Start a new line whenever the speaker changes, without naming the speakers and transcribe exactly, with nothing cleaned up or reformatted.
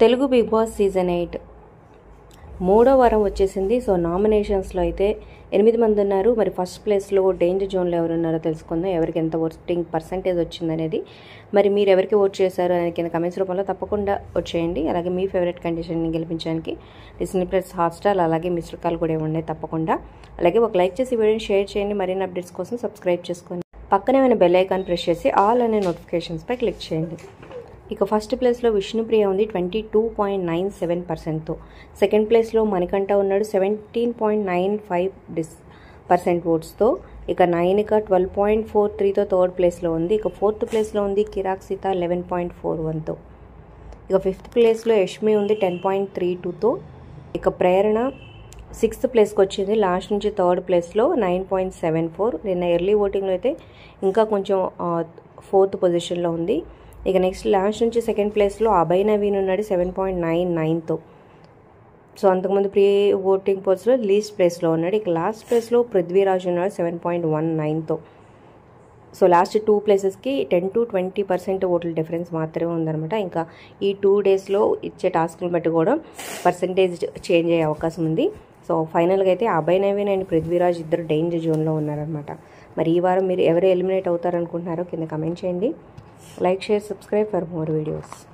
Telugu big boss season eight మూడో వారం వచ్చేసింది. సో నామినేషన్స్లో అయితే ఎనిమిది మంది ఉన్నారు. మరి ఫస్ట్ ప్లేస్లో డేంజర్ జోన్లో ఎవరు ఉన్నారో తెలుసుకుందాం. ఎవరికి ఎంత ఓటింగ్ పర్సంటేజ్ వచ్చిందనేది. మరి మీరు ఎవరికి ఓట్ చేశారు అనేది కింద కమెంట్స్ రూపంలో తప్పకుండా వచ్చేయండి. అలాగే మీ ఫేవరెట్ కండిషన్ని గెలిపించడానికి డిస్నీ ప్లస్ హాట్స్టార్ అలాగే మిస్డ్ కాల్ కూడా ఉన్నాయి తప్పకుండా. అలాగే ఒక లైక్ చేసి వీడియోని షేర్ చేయండి. మరిన్ని అప్డేట్స్ కోసం సబ్స్క్రైబ్ చేసుకోండి. పక్కనే ఉన్న బెల్ ఐకాన్ ప్రెస్ చేసి ఆల్ అనే నోటిఫికేషన్స్పై క్లిక్ చేయండి. ఇక ఫస్ట్ ప్లేస్లో విష్ణుప్రియ ఉంది twenty two point nine seven పర్సెంట్తో. సెకండ్ ప్లేస్లో మణికంఠ ఉన్నాడు సెవెంటీన్ పాయింట్ నైన్ ఫైవ్ డిస్ పర్సెంట్ ఓట్స్తో. ఇక నైనిక ట్వెల్వ్ పాయింట్ ఫోర్ త్రీతో థర్డ్ ప్లేస్లో ఉంది. ఇక ఫోర్త్ ప్లేస్లో ఉంది Kirak Seetha eleven point four వన్తో. ఇక ఫిఫ్త్ ప్లేస్లో యష్మి ఉంది టెన్ పాయింట్ త్రీ టూతో. ఇక ప్రేరణ సిక్స్త్ ప్లేస్కి వచ్చింది. లాస్ట్ నుంచి థర్డ్ ప్లేస్లో నైన్ పాయింట్ సెవెన్ ఫోర్. నిన్న ఎర్లీ ఓటింగ్లో అయితే ఇంకా కొంచెం ఫోర్త్ పొజిషన్లో ఉంది. ఇక నెక్స్ట్ లాస్ట్ నుంచి సెకండ్ ప్లేస్లో అభయ్ నవీన్ ఉన్నాడు సెవెన్ పాయింట్ నైన్ నైన్తో. సో అంతకుముందు ప్రీ ఓటింగ్ పోల్స్లో లీస్ట్ ప్లేస్లో ఉన్నాడు. ఇక లాస్ట్ ప్లేస్లో పృథ్వీరాజ్ ఉన్నాడు సెవెన్ పాయింట్ వన్ నైన్తో. సో లాస్ట్ టూ ప్లేసెస్కి టెన్ టు ట్వంటీ పర్సెంట్ ఓట్ల డిఫరెన్స్ మాత్రమే ఉందన్నమాట. ఇంకా ఈ టూ డేస్లో ఇచ్చే టాస్క్లను బట్టి కూడా పర్సంటేజ్ చేంజ్ అయ్యే అవకాశం ఉంది. సో ఫైనల్గా అయితే అభయ్ నవీన్ అండ్ పృథ్వీరాజ్ ఇద్దరు డేంజర్ జోన్లో ఉన్నారనమాట. మరి ఈ వారం మీరు ఎవరు ఎలిమినేట్ అవుతారనుకుంటున్నారో కింద కమెంట్ చేయండి. Like, share, subscribe for more videos.